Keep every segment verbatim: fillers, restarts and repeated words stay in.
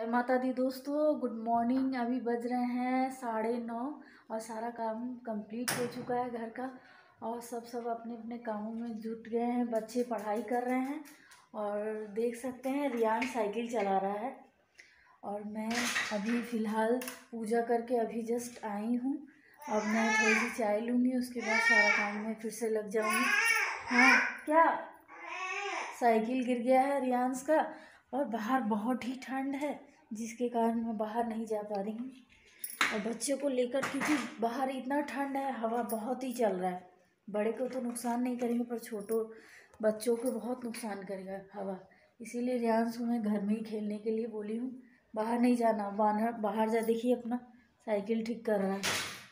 जय माता दी दोस्तों, गुड मॉर्निंग। अभी बज रहे हैं साढ़े नौ और सारा काम कंप्लीट हो चुका है घर का। और सब सब अपने अपने कामों में जुट गए हैं। बच्चे पढ़ाई कर रहे हैं और देख सकते हैं रियान साइकिल चला रहा है। और मैं अभी फ़िलहाल पूजा करके अभी जस्ट आई हूँ। अब मैं थोड़ी सी चाय लूँगी, उसके बाद सारा काम में फिर से लग जाऊँगी। हाँ क्या, साइकिल गिर गया है रियांस का और बाहर बहुत ही ठंड है, जिसके कारण मैं बाहर नहीं जा पा रही हूँ। और बच्चे को लेकर, क्योंकि बाहर इतना ठंड है, हवा बहुत ही चल रहा है। बड़े को तो नुकसान नहीं करेंगे पर छोटों बच्चों को बहुत नुकसान करेगा हवा। इसीलिए रियांस को मैं घर में ही खेलने के लिए बोली हूँ, बाहर नहीं जाना। बाहर बाहर जा, देखिए अपना साइकिल ठीक कर रहा है,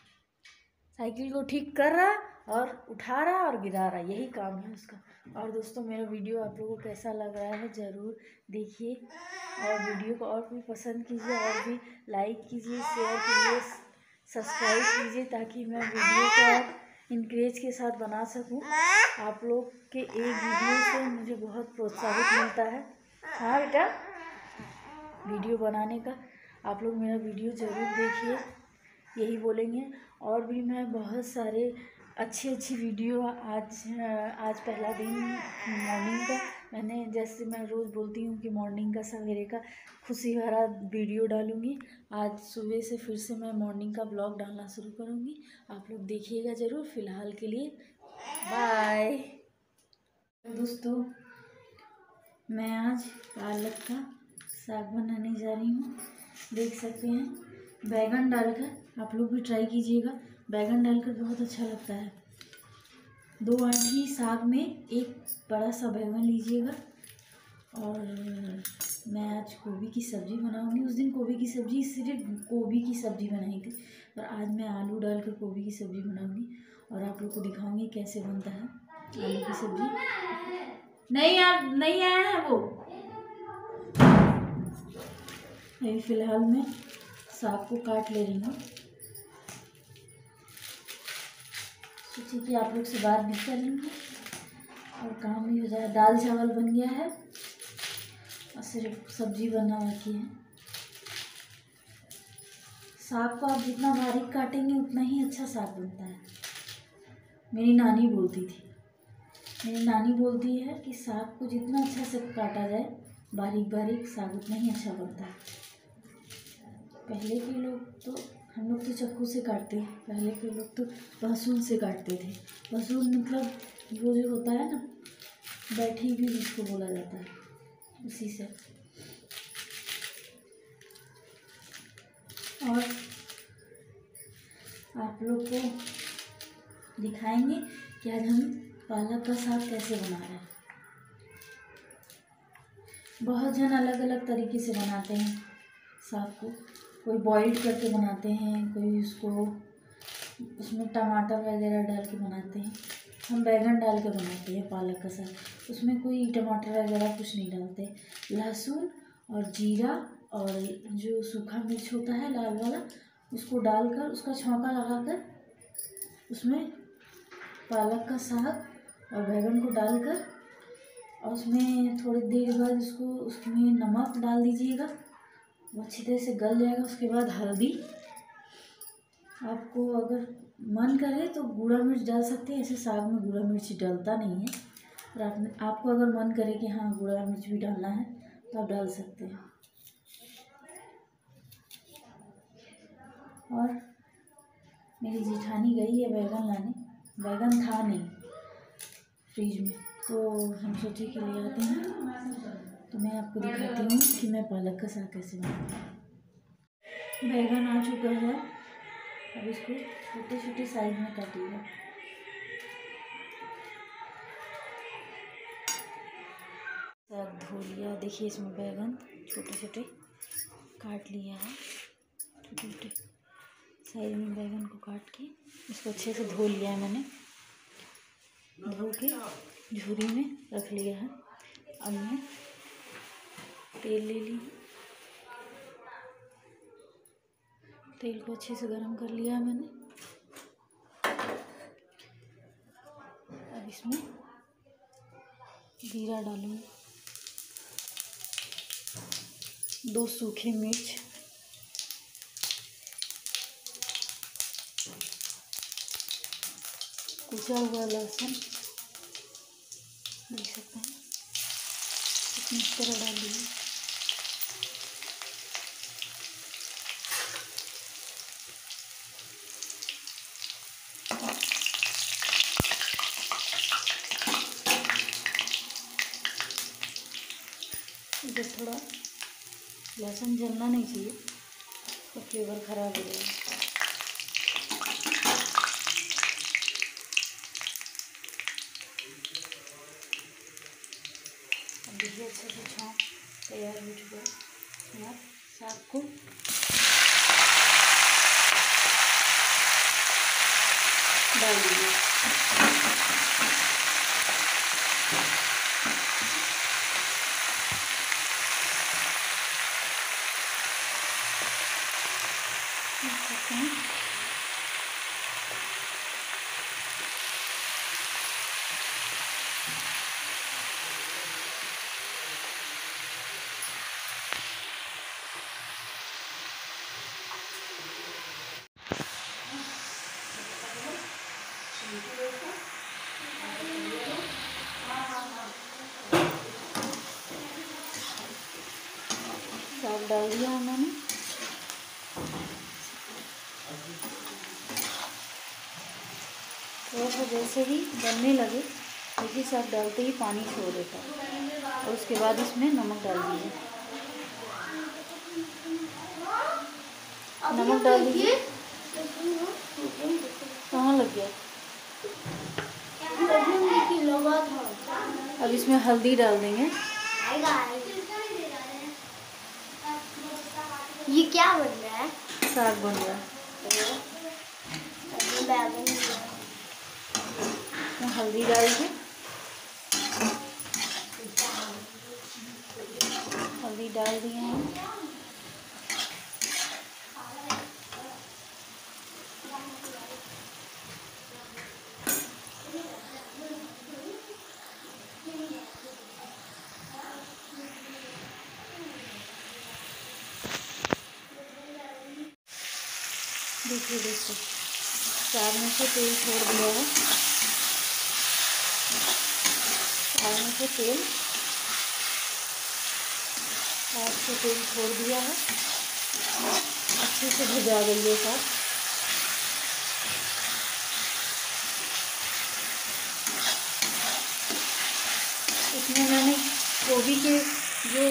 साइकिल को ठीक कर रहा और उठा रहा और गिरा रहा, यही काम है उसका। और दोस्तों, मेरा वीडियो आप लोगों को कैसा लग रहा है ज़रूर देखिए, और वीडियो को और भी पसंद कीजिए, और भी लाइक कीजिए, शेयर कीजिए, सब्सक्राइब कीजिए, ताकि मैं वीडियो को इंकरेज के साथ बना सकूं। आप लोग के एक वीडियो से मुझे बहुत प्रोत्साहित मिलता है। हाँ बेटा, वीडियो बनाने का आप लोग मेरा वीडियो ज़रूर देखिए, यही बोलेंगे। और भी मैं बहुत सारे अच्छी अच्छी वीडियो, आज आज पहला दिन मॉर्निंग का, मैंने जैसे मैं रोज़ बोलती हूँ कि मॉर्निंग का सवेरे का खुशी भरा वीडियो डालूँगी। आज सुबह से फिर से मैं मॉर्निंग का ब्लॉग डालना शुरू करूँगी, आप लोग देखिएगा ज़रूर। फ़िलहाल के लिए बाय दोस्तों। मैं आज पालक का साग बनाने जा रही हूँ। देख सकते हैं बैगन डालकर, आप लोग भी ट्राई कीजिएगा। बैगन डालकर बहुत अच्छा लगता है। दो आंटी साग में एक बड़ा सा बैगन लीजिएगा। और मैं आज गोभी की सब्ज़ी बनाऊंगी। उस दिन गोभी की सब्ज़ी, सिर्फ गोभी की सब्ज़ी बनाई थी, पर आज मैं आलू डालकर गोभी की सब्ज़ी बनाऊंगी और आप लोग को दिखाऊंगी कैसे बनता है आलू की सब्ज़ी। नहीं यार, नहीं आया है वो। अभी फ़िलहाल मैं साग को काट ले रही हूँ, सोची कि आप लोग से बात भी कर लूँगी और काम भी हो जाए। दाल चावल बन गया है और सिर्फ सब्जी बना बाकी है। साग को आप जितना बारीक काटेंगे उतना ही अच्छा साग बनता है। मेरी नानी बोलती थी, मेरी नानी बोलती है कि साग को जितना अच्छा से काटा जाए बारीक बारीक, साग उतना ही अच्छा बनता है। पहले के लोग तो, हम लोग तो चाकू से काटते हैं, पहले के लोग तो लहसुन से काटते थे। लहसुन मतलब वो जो होता है ना, बैठी भी जिसको बोला जाता है, उसी से। और आप लोग को दिखाएंगे कि आज हम पालक का साग कैसे बना रहे हैं। बहुत जन अलग अलग तरीके से बनाते हैं साग को। कोई बॉइल्ड करके बनाते हैं, कोई उसको उसमें टमाटर वगैरह डाल के बनाते हैं। हम बैगन डाल के बनाते हैं पालक का साग। उसमें कोई टमाटर वगैरह कुछ नहीं डालते। लहसुन और जीरा और जो सूखा मिर्च होता है लाल वाला, उसको डालकर, उसका छौंका लगाकर, उसमें पालक का साग और बैगन को डालकर, और उसमें थोड़ी देर बाद उसको, उसमें नमक डाल दीजिएगा, वो अच्छी तरह से गल जाएगा। उसके बाद हल्दी, आपको अगर मन करे तो गुड़ा मिर्च डाल सकते हैं। ऐसे साग में गुड़ा मिर्च डलता नहीं है, पर आप, आपको अगर मन करे कि हाँ गुड़ा मिर्च भी डालना है तो आप डाल सकते हैं। और मेरी जेठानी गई है बैगन लाने, बैगन था नहीं फ्रिज में, तो हम सोचे कि ले आते हैं। तो मैं आपको दिखाती हूँ कि मैं पालक का साग कैसे बनाती हूँ। बैगन आ चुका है, अब इसको छोटे छोटे साइज में काटिएगा। साग धो लिया, देखिए इसमें बैगन छोटे छोटे काट लिया है। छोटे छोटे साइज में बैगन को काट के इसको अच्छे से धो लिया है मैंने, धो के झूरी में रख लिया है। अब मैं तेल ले ली, तेल को अच्छे से गरम कर लिया है मैंने। अब इसमें जीरा डालूंगी, दो सूखे मिर्च, कुचा हुआ लहसुन, देख सकते हैं इस तरह डाल दीजिए। इधर थोड़ा लहसुन जलना नहीं चाहिए, तो फ्लेवर ख़राब हो जाएगा। अब देखिए अच्छे से छौंक तैयार हो चुका है। इसमें आप साग को डाल दीजिए। साग डाल दिया मैंने। थोड़ा सा जैसे ही बनने लगे, देखिए साग डालते ही पानी छोड़ देता है, और उसके बाद इसमें नमक डाल दीजिए। नमक डाल दीजिए। कहाँ लग गया? अब इसमें हल्दी डाल देंगे। ये क्या बन रहा है? साग बन रहा है। हल्दी डाल के, हल्दी डाल दिए हैं। देखिए दोस्तों, साग में से तेल छोड़ दिया है। साग में से तेल साग से तेल छोड़ दिया है। अच्छे से भुजा गई है साग। इसमें मैंने गोभी के जो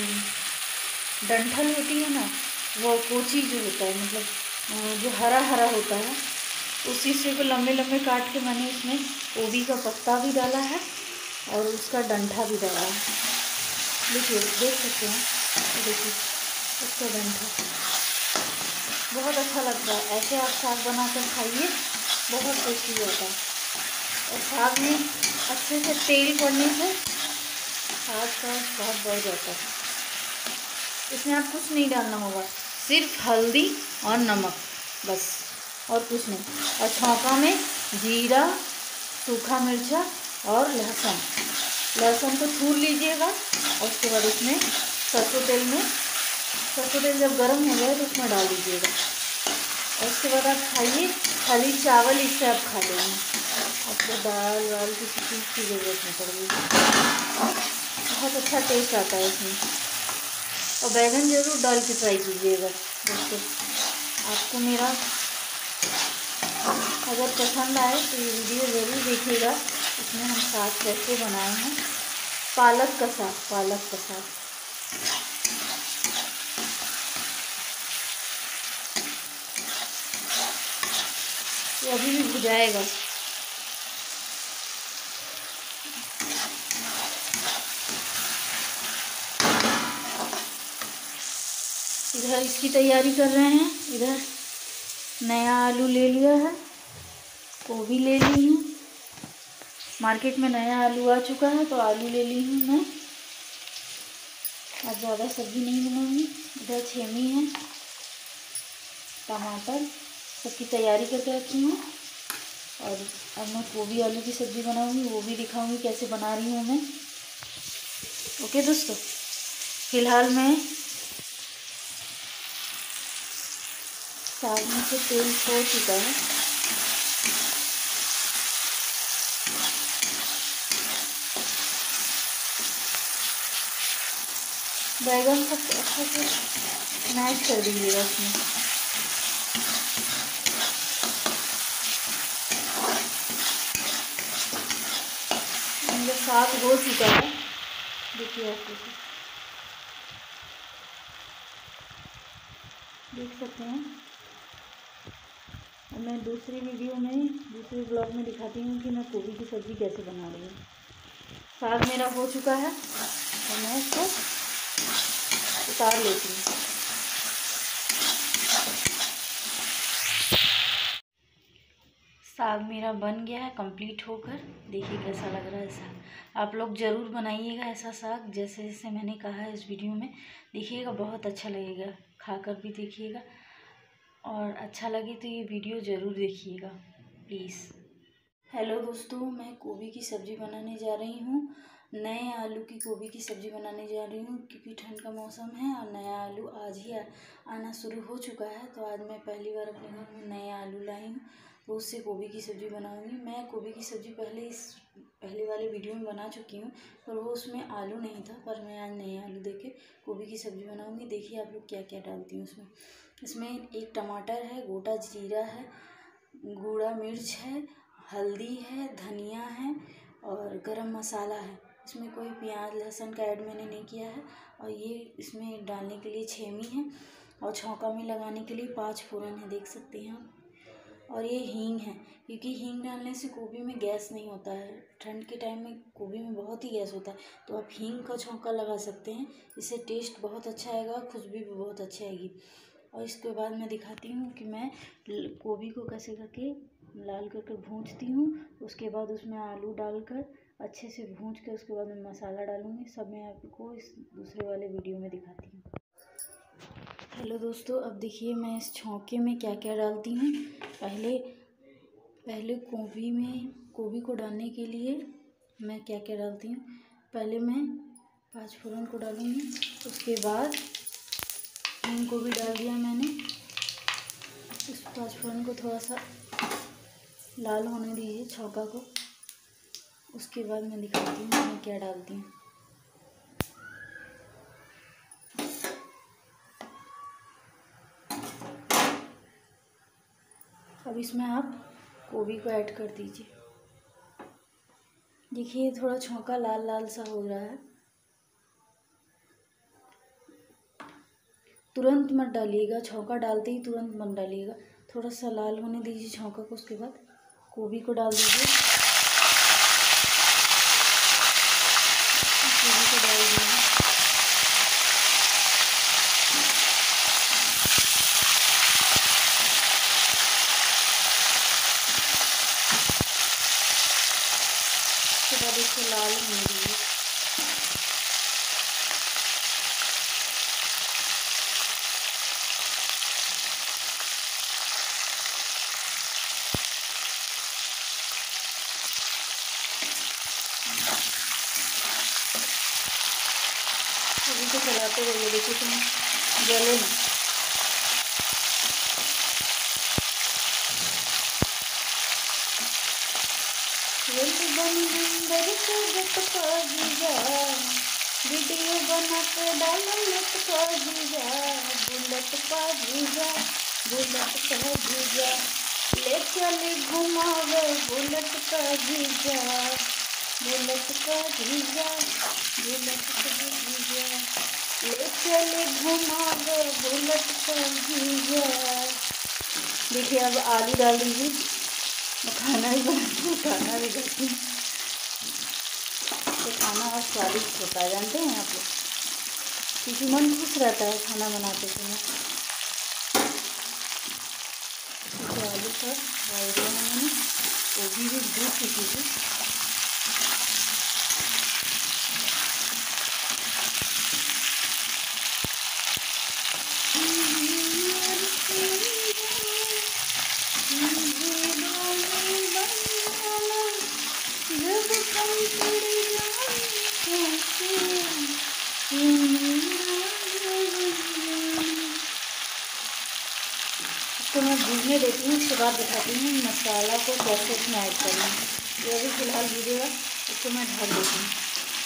डंठल होती है ना, वो कोची जो होता है, मतलब जो हरा हरा होता है, उसी से को लंबे लंबे काट के मैंने इसमें गोभी का पत्ता भी डाला है और उसका डंठा भी डाला है। देखिए, देख सकते हैं, देखिए उसका डंठा बहुत अच्छा लगता है। ऐसे आप साग बनाकर खाइए, बहुत टेस्टी होता है। और साग में अच्छे से तेल पड़ने से साग का स्वाद बढ़ जाता है। इसमें आप कुछ नहीं डालना होगा, सिर्फ हल्दी और नमक, बस, और कुछ नहीं। और छौंका में जीरा, सूखा मिर्चा और लहसुन लहसुन को छूर लीजिएगा। और उसके बाद इसमें सरसों तेल में सरसों तेल जब गर्म हो जाए तो उसमें डाल दीजिएगा। और उसके बाद आप खाइए, खाली चावल इससे आप खा लेंगे, आपको दाल वाल किसी चीज़ की ज़रूरत नहीं पड़ेगी। बहुत अच्छा टेस्ट आता है इसमें। और बैगन ज़रूर डाल के ट्राई कीजिएगा दोस्तों। आपको मेरा अगर पसंद आए तो ये वीडियो ज़रूर देखिएगा। इसमें हम साग कैसे बनाए हैं, पालक का साग पालक का साग ये अभी भी भुजाएगा। इधर इसकी तैयारी कर रहे हैं। इधर नया आलू ले लिया है, गोभी ले ली हूँ। मार्केट में नया आलू आ चुका है तो आलू ले ली हूँ मैं। आज ज़्यादा सब्ज़ी नहीं बनाऊंगी। इधर छेमी है, टमाटर, सबकी तैयारी करके रखी हूँ। और अब मैं गोभी आलू की सब्ज़ी बनाऊंगी, वो भी दिखाऊंगी कैसे बना रही हूँ मैं। ओके दोस्तों, फ़िलहाल मैं साग में से तेल छोड़ चुका है। बैगन को अच्छे से मैश कर दीजिएगा उसमें। मेरा साग हो चुका है, देखिए आप देख सकते हैं। और मैं दूसरी वीडियो में, दूसरे ब्लॉग में दिखाती हूँ कि मैं गोभी की सब्ज़ी कैसे बना रही हूँ। साग मेरा हो चुका है और मैं इसको उतार लेती हूँ। साग मेरा बन गया है कंप्लीट होकर। देखिए कैसा लग रहा है साग। आप लोग ज़रूर बनाइएगा ऐसा साग, जैसे जैसे मैंने कहा है इस वीडियो में। देखिएगा बहुत अच्छा लगेगा, खाकर भी देखिएगा, और अच्छा लगे तो ये वीडियो ज़रूर देखिएगा प्लीज़। हेलो दोस्तों, मैं गोभी की सब्ज़ी बनाने जा रही हूँ। नए आलू की गोभी की सब्ज़ी बनाने जा रही हूँ, क्योंकि ठंड का मौसम है और नया आलू आज ही आना शुरू हो चुका है। तो आज मैं पहली बार अपने घर में नए आलू लाई हूँ, तो उससे गोभी की सब्ज़ी बनाऊँगी। मैं गोभी की सब्ज़ी पहले इस पहले वाले वीडियो में बना चुकी हूँ, पर वो उसमें आलू नहीं था। पर मैं आज नए आलू दे के गोभी की सब्ज़ी बनाऊँगी। देखिए आप लोग क्या क्या डालती हूँ उसमें। इसमें एक टमाटर है, गोटा जीरा है, गुड़ा मिर्च है, हल्दी है, धनिया है और गरम मसाला है। इसमें कोई प्याज लहसुन का ऐड मैंने नहीं किया है। और ये इसमें डालने के लिए छेमी है और छौंका में लगाने के लिए पाँच फोरन है, देख सकते हैं आप। और ये हींग है, क्योंकि हींग डालने से गोभी में गैस नहीं होता है। ठंड के टाइम में गोभी में बहुत ही गैस होता है, तो आप हींग का छौंका लगा सकते हैं। इससे टेस्ट बहुत अच्छा आएगा, खुशबू भी बहुत अच्छी आएगी। और इसके बाद मैं दिखाती हूँ कि मैं गोभी को कैसे करके लाल करके भूंजती हूँ। उसके बाद उसमें आलू डालकर अच्छे से भूंज के उसके बाद मैं मसाला डालूँगी। सब मैं आपको इस दूसरे वाले वीडियो में दिखाती हूँ। हेलो दोस्तों, अब देखिए मैं इस छौंके में क्या क्या डालती हूँ। पहले पहले गोभी में गोभी को डालने के लिए मैं क्या क्या डालती हूँ। पहले मैं पाँच फोरन को डालूँगी, उसके बाद हींग को भी डाल दिया मैंने। उस पाँच फोरन को थोड़ा सा लाल होने दीजिए, छौंका को। उसके बाद मैं दिखाती हूँ मैं क्या डालती हूँ। अब इसमें आप गोभी को ऐड कर दीजिए। देखिए थोड़ा छौंका लाल लाल सा हो रहा है। तुरंत मत डालिएगा, छौंका डालते ही तुरंत मत डालिएगा। थोड़ा सा लाल होने दीजिए छौंका को। उसके बाद गोभी को डाल दीजिए। गोभी को डाल दीजिए। उसके बाद इसको लाल होने दीजिए। अभी तो चलाते रहिए, देखिए तुम जले ना। वीडियो बना के डालो लट का जीजा, बुलेट का जीजा, बुलेट का जीजा, ले चले घुमावे बुलेट का जीजा, बुलेट का जीजा, बुलेट का जीजा, ले चले घुमावे बुलेट का जीजा। देखिए अब आलू डाल दीजिए। मैं खाना भी बनाती हूँ, खाना भी करती हूँ, तो खाना और स्वादिष्ट होता है, जानते हैं आप लोग, क्योंकि मन खुश रहता है खाना बनाते समय। तो आलू पर डाल दिया मैंने, गोभी भी भून चुकी थी। तो मैं भूनने देती हूँ, उसके बाद दिखाती हूँ मसाला को कैसे इसमें ऐड करना है। ये अभी फ़िलहाल भूजेगा, इसको मैं ढक देती हूँ।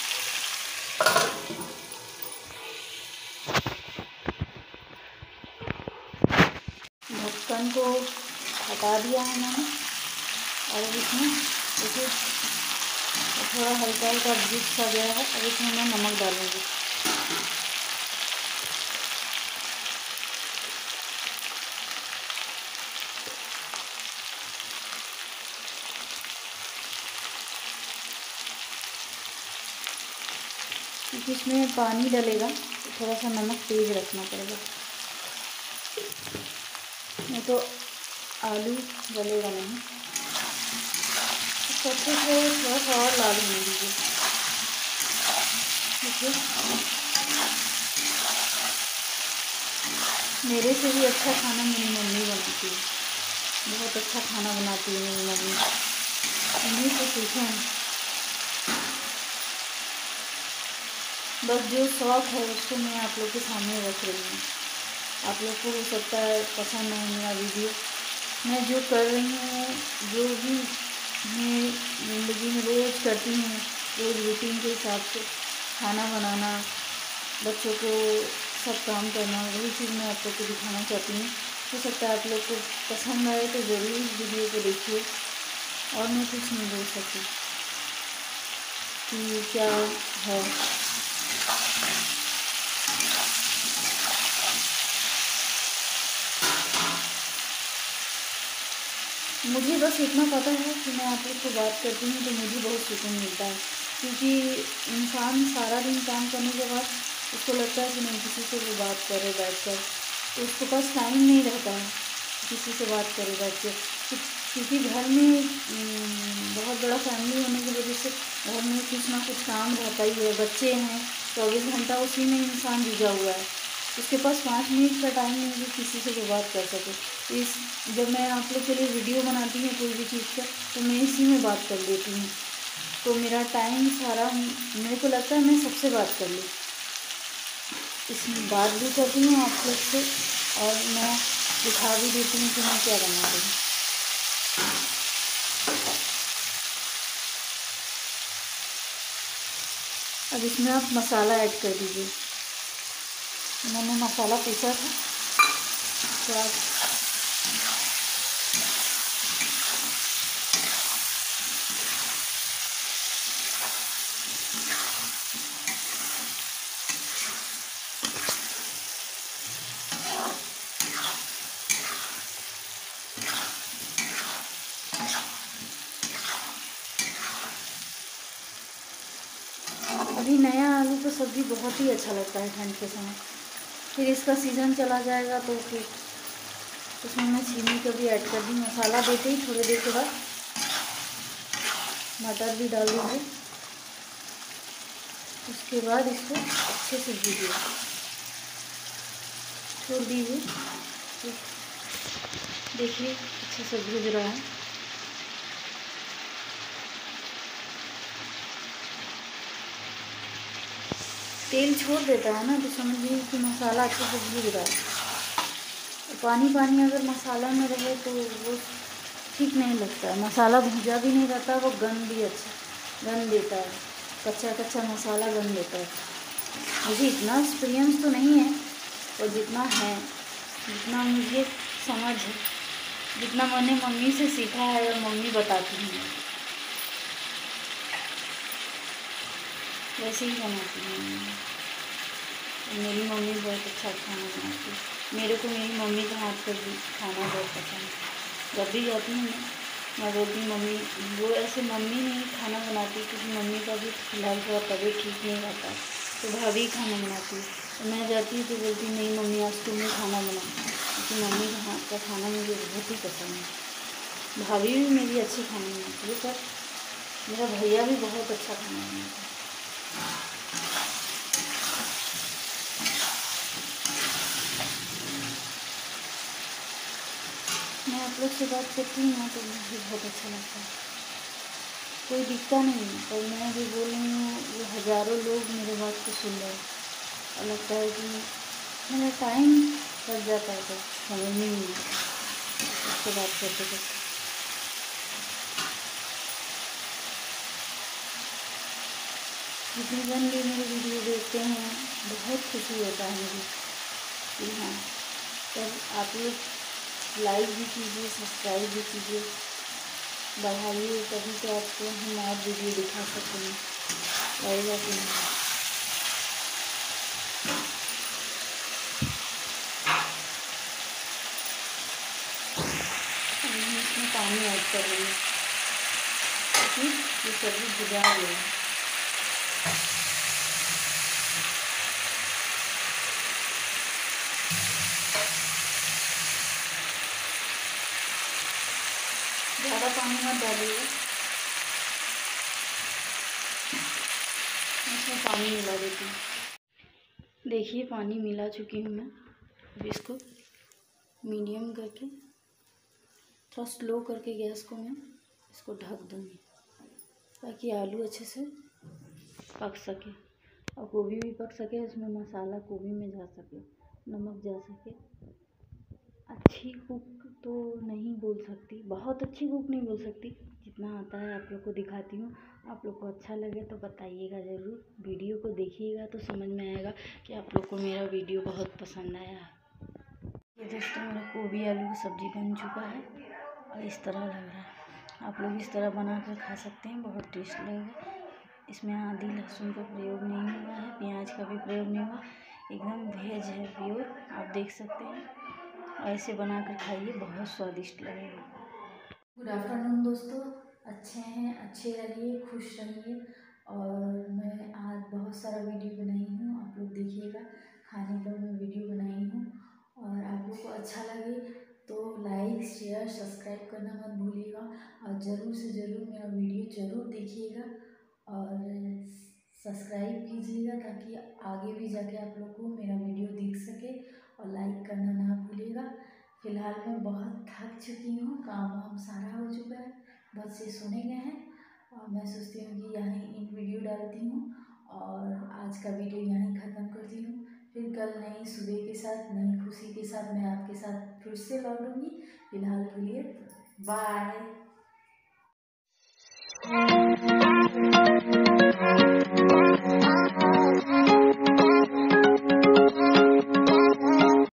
ढक्कन को हटा दिया है मैंने और अब इसमें देखिए थोड़ा हल्का हल्का भूज सा गया है। अब इसमें मैं नमक डालूँगी। क्योंकि इसमें पानी डलेगा तो थोड़ा सा नमक तेज़ रखना पड़ेगा, नहीं तो आलू गलेगा नहीं। तो अच्छे से थोड़ा सा और लाल होने दीजिए। देखिए मेरे से भी अच्छा खाना मेरी मम्मी बनाती है, बहुत अच्छा खाना बनाती है मेरी मम्मी, उन्हीं से सीखे हैं। बस जो शौक़ है उसको मैं आप लोग के सामने रख रही हूँ। आप लोग को हो सकता है पसंद नहीं मेरा वीडियो। मैं जो कर रही हूँ, जो भी मैं ज़िंदगी में रोज़ करती हूँ, रोज़ रूटीन के हिसाब से खाना बनाना, बच्चों को सब काम करना, वही चीज़ मैं आप लोग को दिखाना चाहती हूँ। हो सकता है आप लोग को पसंद आए तो ज़रूर इस वीडियो को देखिए। और मैं कुछ नहीं बोल सकती कि क्या है। मुझे बस इतना पता है कि मैं आप लोग को बात करती हूँ तो मुझे बहुत सुकून मिलता है, क्योंकि इंसान सारा दिन काम करने के बाद उसको लगता है कि नहीं किसी से वो बात करे बैठ कर, तो उसके पास टाइम नहीं रहता है किसी से बात करे बैठ कर। क्योंकि घर में बहुत बड़ा फैमिली होने की वजह से घर में कुछ ना कुछ काम रहता ही है। बच्चे हैं, चौबीस घंटा उसी में इंसान जुझा हुआ है, उसके पास पाँच मिनट का टाइम नहीं है किसी से कोई बात कर सके। इस जब मैं आप लोग के लिए वीडियो बनाती हूँ कोई भी चीज़ का, तो मैं इसी में बात कर लेती हूँ, तो मेरा टाइम सारा मेरे को लगता है मैं सबसे बात कर लूँ। इसमें बात भी करती हूँ आप लोग से और मैं दिखा भी देती हूँ कि मैं क्या बना रही हूँ। अब इसमें आप मसाला ऐड कर दीजिए। मैंने मसाला पीसा था तो आप अभी नया आलू का सब्ज़ी बहुत ही अच्छा लगता है ठंड के समय। फिर इसका सीज़न चला जाएगा तो फिर उसमें मैं चीनी का भी ऐड कर दी। मसाला देते ही थोड़ी देर के बाद मटर भी डाल दीजिए। उसके बाद इसको अच्छे से भूजिए, छोड़ दीजिए। देखिए अच्छे से भूज रहा है। तेल छोड़ देता है ना तो समझिए कि मसाला अच्छे से भूज रहा है। पानी पानी अगर मसाला में रहे तो वो ठीक नहीं लगता है। मसाला भुजा भी नहीं रहता, वो गंध भी अच्छा गंध देता है। कच्चा कच्चा मसाला गंध देता है। मुझे इतना एक्सपीरियंस तो नहीं है, और जितना है, जितना मुझे समझ है, जितना मैंने मम्मी से सीखा है और मम्मी बताती हैं वैसे ही बनाती हूँ। मेरी मम्मी बहुत अच्छा खाना बनाती है। मेरे को मेरी मम्मी का हाथ का खाना बहुत पसंद है। जब भी जाती हूँ मैं मैं बोलती हूँ मम्मी, वो ऐसे मम्मी नहीं खाना बनाती क्योंकि मम्मी का भी फिलहाल थोड़ा तबीयत ठीक नहीं रहता, तो भाभी खाना बनाती है। तो मैं जाती हूँ तो बोलती नहीं मम्मी आज तुम ही खाना बना, क्योंकि मम्मी का हाथ का खाना मुझे बहुत ही पसंद है। भाभी भी मेरी अच्छी खाना बनाती है, पर मेरा भैया भी बहुत अच्छा खाना बनाता है। मैं आप लोग से बात करती हूँ ना तो मुझे बहुत अच्छा लगता है, कोई दिखता नहीं है, पर मैं जो बोल रही हूँ वो हज़ारों लोग मेरे बात को सुन रहे हैं। और लगता है कि मेरा टाइम लग जाता है तो समझ में नहीं आता। आपसे बात करते करते। जितने जन भी मेरी वीडियो देखते हैं बहुत खुशी होता है मुझे कि हाँ, तब आप लोग लाइक भी कीजिए, सब्सक्राइब भी कीजिए, बढ़ाइए, तभी तो आपको हम और वीडियो दिखा सकते हैं। रहेगा कि नहीं। इसमें पानी ऐड कर लेंगे क्योंकि ये सब्ज़ी भिगा गई है। ज़्यादा पानी मत डालिएगा, इसमें पानी मिला देती हूँ। देखिए पानी मिला चुकी हूँ मैं। अब इसको मीडियम करके, थोड़ा स्लो करके गैस को मैं इसको ढक दूँगी ताकि आलू अच्छे से पक सके और गोभी भी पक सके, उसमें मसाला गोभी में जा सके, नमक जा सके। अच्छी कुक तो नहीं बोल सकती, बहुत अच्छी कुक नहीं बोल सकती, जितना आता है आप लोग को दिखाती हूँ। आप लोग को अच्छा लगे तो बताइएगा ज़रूर, वीडियो को देखिएगा तो समझ में आएगा कि आप लोग को मेरा वीडियो बहुत पसंद आया है। ये दोस्तों मेरा गोभी आलू की सब्ज़ी बन चुका है और इस तरह लग रहा है। आप लोग इस तरह बना कर खा सकते हैं, बहुत टेस्ट लगेगा। इसमें आदि लहसुन का प्रयोग नहीं हुआ है, प्याज का भी प्रयोग नहीं हुआ, एकदम वेज है प्योर। आप देख सकते हैं, ऐसे बना कर खाइए, बहुत स्वादिष्ट लगेगा। गुड आफ्टरनून दोस्तों, अच्छे हैं, अच्छे रहिए, खुश रहिए। और मैं आज बहुत सारा वीडियो बनाई हूँ, आप लोग देखिएगा। खाने पर मैं वीडियो बनाई हूँ और आप लोग को अच्छा लगे तो लाइक शेयर सब्सक्राइब करना मत भूलिएगा और ज़रूर से ज़रूर मेरा वीडियो ज़रूर देखिएगा और सब्सक्राइब कीजिएगा ताकि आगे भी जाके आप लोग को मेरा वीडियो दिख सके और लाइक करना ना भूलिएगा। फ़िलहाल मैं बहुत थक चुकी हूँ, काम वाम सारा हो चुका है, बच्चे सोने गए हैं और मैं सोचती हूँ कि यहीं इन वीडियो डालती हूँ और आज का वीडियो यहीं ख़त्म करती हूँ। फिर कल नई सुबह के साथ, नई खुशी के साथ मैं आपके साथ फिर से लौटूंगी। फिलहाल के लिए बाय।